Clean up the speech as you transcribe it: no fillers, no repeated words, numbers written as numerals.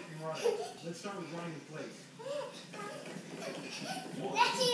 you can run it. Let's start with running in place. 1,